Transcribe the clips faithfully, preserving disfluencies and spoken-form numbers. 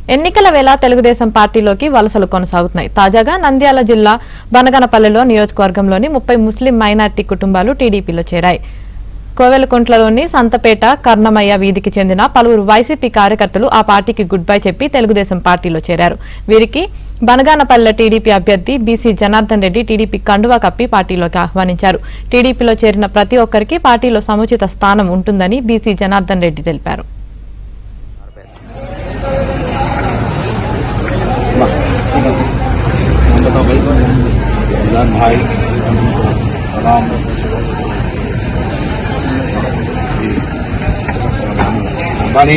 ఎన్నికల వేళ తెలుగుదేశం పార్టీలోకి వలసలు కొనసాగుతున్నాయి. తాజాగా నంద్యాల జిల్లా బనగనపల్లెలో నియోజకవర్గంలోని ముప్పై ముస్లిం మైనార్టీ కుటుంబాలు టీడీపీలో చేరాయి. కోవెలకుంట్లలోని సంతపేట కర్ణమయ్య వీధికి చెందిన పలువురు వైసీపీ కార్యకర్తలు ఆ పార్టీకి గుడ్ బై చెప్పి తెలుగుదేశం పార్టీలో చేరారు. వీరికి బనగానపల్లె టీడీపీ అభ్యర్థి బీసీ జనార్దన్ రెడ్డి టీడీపీ కండువా కప్పి పార్టీలోకి ఆహ్వానించారు. టీడీపీలో చేరిన ప్రతి ఒక్కరికి పార్టీలో సముచిత స్థానం ఉంటుందని బీసీ జనార్దన్ రెడ్డి తెలిపారు. Bani,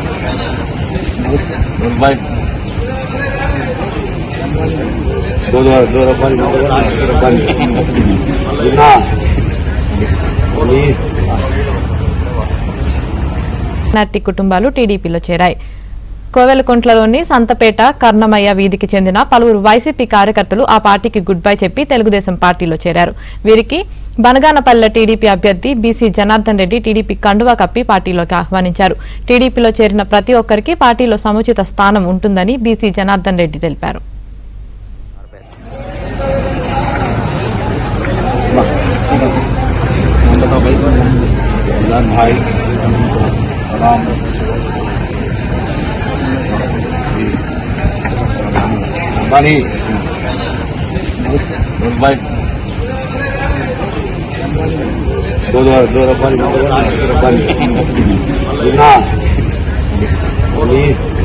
baik. Dua dua dua rapat bani. Lima. Ini. నాటి కుటుంబాలు టీడీపీలో చేరాయి. కోవెలకుంట్లలోని సంతపేట కర్ణమయ్య వీధికి చెందిన పలువురు వైసీపీ కార్యకర్తలు ఆ పార్టీకి గుడ్ బై చెప్పి తెలుగుదేశం పార్టీలో చేరారు. వీరికి బనగానపల్లె టీడీపీ అభ్యర్థి బీసీ జనార్దన్ రెడ్డి టీడీపీ కండువా కప్పి పార్టీలోకి ఆహ్వానించారు. టీడీపీలో చేరిన ప్రతి ఒక్కరికి పార్టీలో సముచిత స్థానం ఉంటుందని బీసీ జనార్దన్ రెడ్డి తెలిపారు. Bani, baik. Dua dua dua rapat bani. Lima. Ini.